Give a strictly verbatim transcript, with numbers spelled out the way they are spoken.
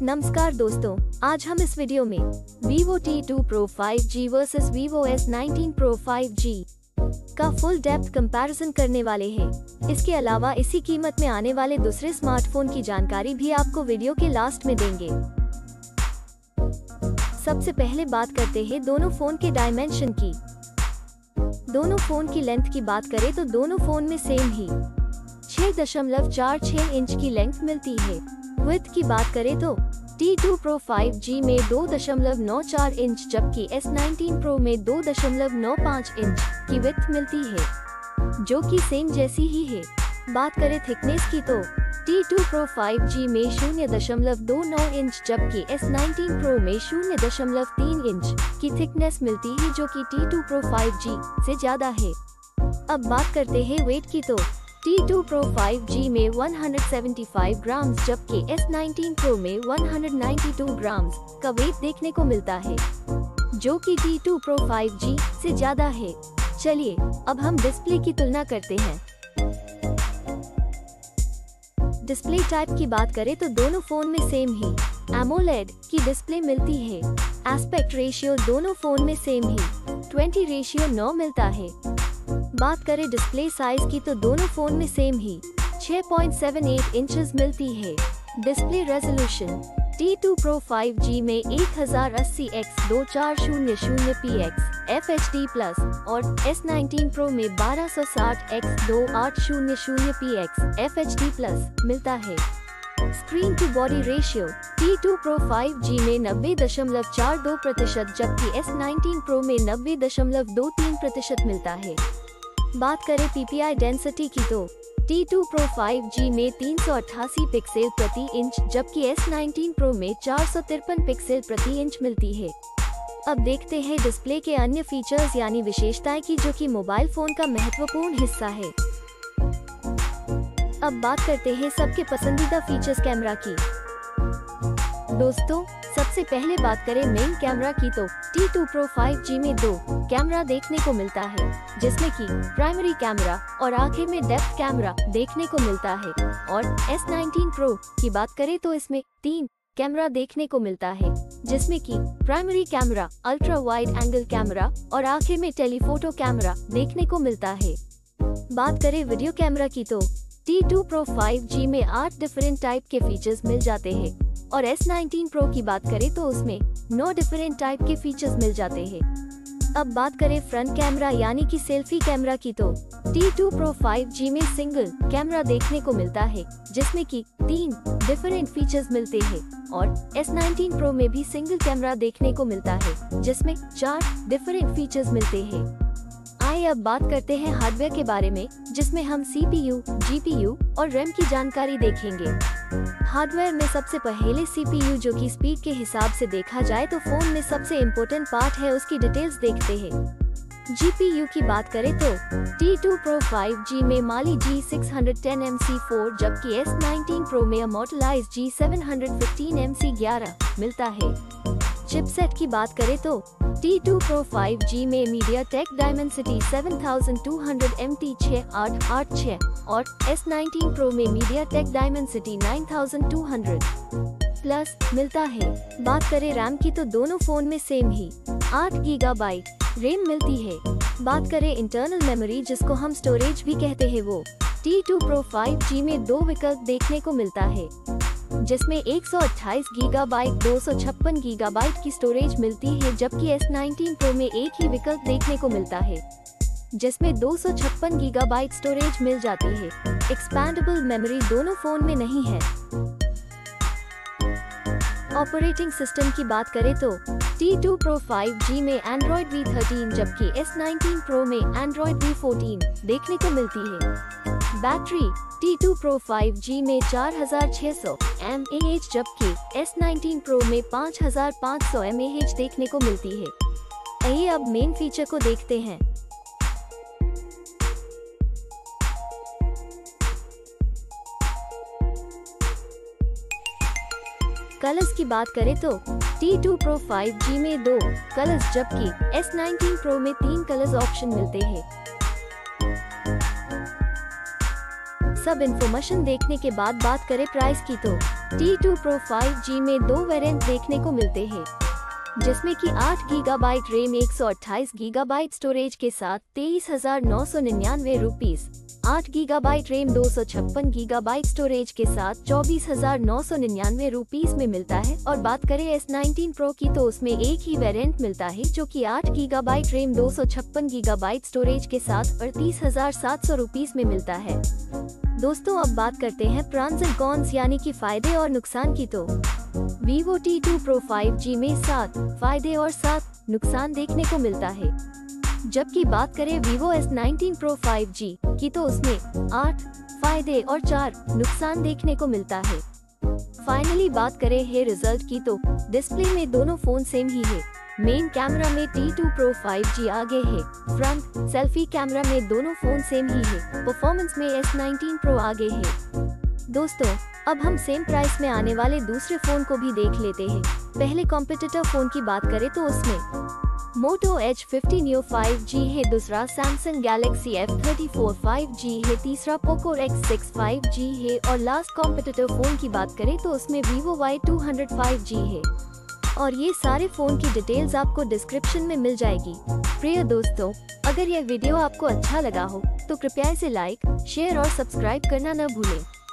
नमस्कार दोस्तों, आज हम इस वीडियो में Vivo T two Pro five G versus Vivo S nineteen Pro five G का फुल डेप्थ कंपैरिजन करने वाले हैं। इसके अलावा इसी कीमत में आने वाले दूसरे स्मार्टफोन की जानकारी भी आपको वीडियो के लास्ट में देंगे। सबसे पहले बात करते हैं दोनों फोन के डायमेंशन की। दोनों फोन की लेंथ की बात करें तो दोनों फोन में सेम ही छह दशमलव चार छह इंच की लेंथ मिलती है। विड्थ की बात करें तो T two Pro five G में दो दशमलव नौ चार इंच जबकि एस नाइनटीन Pro में दो दशमलव नौ पाँच इंच की विड्थ मिलती है, जो कि सेम जैसी ही है। बात करें थिकनेस की तो T two Pro five G में शून्य दशमलव दो नौ इंच जबकि एस नाइनटीन Pro में शून्य दशमलव तीन इंच की थिकनेस मिलती है, जो कि T two Pro five G से ज्यादा है। अब बात करते हैं वेट की तो T two Pro five G में एक सौ पचहत्तर ग्राम जबकि एस नाइनटीन Pro में एक सौ बानवे ग्राम का वेट देखने को मिलता है, जो कि T two Pro five G से ज्यादा है। चलिए अब हम डिस्प्ले की तुलना करते हैं। डिस्प्ले टाइप की बात करें तो दोनों फोन में सेम ही एमोलेड की डिस्प्ले मिलती है। एस्पेक्ट रेशियो दोनों फोन में सेम ही बीस रेशियो नौ मिलता है। बात करें डिस्प्ले साइज की तो दोनों फोन में सेम ही छह पॉइंट सात आठ इंचेस मिलती है। Display resolution T two Pro five G में एक हज़ार अस्सी बाई दो हज़ार चार सौ P F H D plus और एस नाइनटीन Pro में बारह सौ साठ बाई दो हज़ार आठ सौ P F H D plus मिलता है। Screen to body ratio T two Pro five G में नब्बे दशमलव चार दो प्रतिशत जबकि एस नाइनटीन Pro में नब्बे दशमलव दो तीन प्रतिशत मिलता है। बात करें पी पी आई डेंसिटी की तो T two Pro five G में तीन सौ अट्ठासी पिक्सल प्रति इंच जबकि एस नाइनटीन Pro में चार सौ तिरपन पिक्सल प्रति इंच मिलती है। अब देखते हैं डिस्प्ले के अन्य फीचर्स यानी विशेषताएं की, जो कि मोबाइल फोन का महत्वपूर्ण हिस्सा है। अब बात करते हैं सबके पसंदीदा फीचर्स कैमरा की। दोस्तों सबसे पहले बात करें मेन कैमरा की तो T two Pro five G में दो कैमरा देखने को मिलता है, जिसमें कि प्राइमरी कैमरा और आखिर में डेप्थ कैमरा देखने को मिलता है। और एस नाइनटीन Pro की बात करें तो इसमें तीन कैमरा देखने को मिलता है, जिसमें कि primary camera, ultra wide angle camera और आखिर में टेलीफोटो कैमरा देखने को मिलता है। बात करें वीडियो कैमरा की तो T two Pro five G में आठ डिफरेंट टाइप के फीचर्स मिल जाते हैं और एस नाइनटीन Pro की बात करें तो उसमें नौ डिफरेंट टाइप के फीचर्स मिल जाते हैं। अब बात करें फ्रंट कैमरा यानी कि सेल्फी कैमरा की तो T two Pro five G में सिंगल कैमरा देखने को मिलता है, जिसमें कि तीन डिफरेंट फीचर्स मिलते हैं और एस नाइनटीन Pro में भी सिंगल कैमरा देखने को मिलता है, जिसमें चार डिफरेंट फीचर्स मिलते हैं। आइए अब बात करते हैं हार्डवेयर के बारे में, जिसमें हम C P U, G P U और रैम की जानकारी देखेंगे। हार्डवेयर में सबसे पहले सी पी यू, जो कि स्पीड के हिसाब से देखा जाए तो फोन में सबसे इम्पोर्टेंट पार्ट है, उसकी डिटेल्स देखते हैं। जी पी यू की बात करें तो T two Pro five G में Mali G six ten M C four जबकि एस नाइनटीन Pro में Immortalis G seven fifteen M C ग्यारह मिलता है। चिपसेट की बात करें तो T two Pro five G में MediaTek Dimensity seven thousand two hundred M T six आठ आठ छह और एस नाइनटीन Pro में MediaTek Dimensity nine thousand two hundred plus मिलता है। बात करें रैम की तो दोनों फोन में सेम ही आठ गीगाबाइट रैम मिलती है। बात करें इंटरनल मेमोरी, जिसको हम स्टोरेज भी कहते हैं, वो T two Pro five G में दो विकल्प देखने को मिलता है, जिसमें एक सौ अट्ठाईस गीगाबाइट दो सौ छप्पन गीगाबाइट की स्टोरेज मिलती है, जबकि एस नाइनटीन Pro में एक ही विकल्प देखने को मिलता है, जिसमें दो सौ छप्पन गीगाबाइट स्टोरेज मिल जाती है। एक्सपैंडेबल मेमोरी दोनों फोन में नहीं है। ऑपरेटिंग सिस्टम की बात करें तो T two Pro five G में एंड्रॉइड वी थर्टीन जबकि एस नाइनटीन Pro में एंड्रॉइड वी फोर्टीन देखने को मिलती है। Battery T two Pro five G में चार हज़ार छह सौ एम ए एच जबकि एस नाइनटीन Pro में पाँच हज़ार पाँच सौ एम ए एच देखने को मिलती है। आइए अब मेन फीचर को देखते हैं। कलर्स की बात करें तो T two Pro five G में दो कलर्स जबकि एस नाइनटीन Pro में तीन कलर्स ऑप्शन मिलते हैं। सब इन्फॉर्मेशन देखने के बाद बात करें प्राइस की तो T two Pro five G में दो वेरिएंट देखने को मिलते हैं, जिसमें कि आठ गीगाबाइट रैम एक सौ अट्ठाईस गीगाबाइट स्टोरेज के साथ तेईस हजार नौ सौ निन्यानवे रुपीस, आठ गीगाबाइट रैम दो सौ छप्पन गीगाबाइट स्टोरेज के साथ चौबीस हजार नौ सौ निन्यानवे रुपीस में मिलता है। और बात करें एस नाइनटीन Pro की तो उसमें एक ही वेरिएंट मिलता है, जो कि आठ गीगाबाइट रैम दो सौ छप्पन गीगाबाइट स्टोरेज के साथ अड़तीस हजार सात सौ रुपीस में मिलता है। दोस्तों अब बात करते हैं प्रॉन्स एंड कॉन्स यानी कि फायदे और नुकसान की तो Vivo T two Pro five G में सात फायदे और सात नुकसान देखने को मिलता है, जबकि बात करें Vivo S nineteen Pro five G की तो उसमें आठ फायदे और चार नुकसान देखने को मिलता है। फाइनली बात करें है रिजल्ट की तो डिस्प्ले में दोनों फोन सेम ही है। मेन कैमरा में T two Pro five G आगे है, फ्रंट सेल्फी कैमरा में दोनों फोन सेम ही है, परफॉर्मेंस में एस नाइनटीन Pro आगे है। दोस्तों अब हम सेम प्राइस में आने वाले दूसरे फोन को भी देख लेते हैं। पहले कॉम्पिटिटर फोन की बात करें तो उसमें Moto H fifty new five G है, दूसरा Samsung Galaxy F thirty four five G है, तीसरा Poco X six five G है और लास्ट कॉम्पिटिटर फोन की बात करें तो उसमें Vivo Y two hundred five G है। और ये सारे फोन की डिटेल्स आपको डिस्क्रिप्शन में मिल जाएगी। प्रिय दोस्तों, अगर यह वीडियो आपको अच्छा लगा हो तो कृपया इसे लाइक, शेयर और सब्सक्राइब करना न भूलें।